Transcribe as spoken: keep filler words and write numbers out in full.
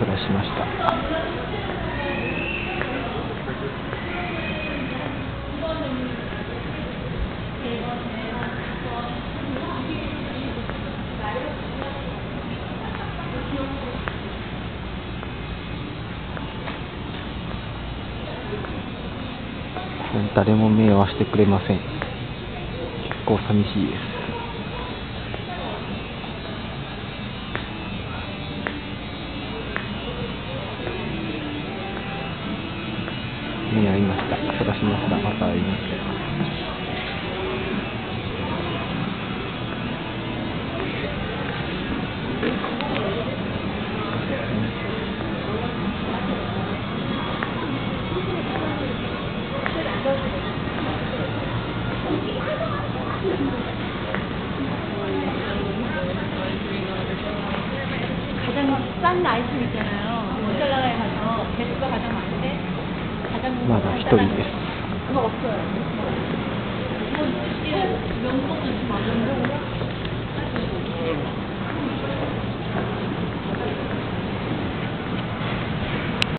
そらしました。誰も目を合わせてくれません。結構寂しいです。目合いました。そらしました。また会います。 싼 아이템 있잖아요. 모짜렐라에 가서 개수가 가장 많은데 가장 まだ一人です。 그거 없어요. 이건 명동은 좀 많은데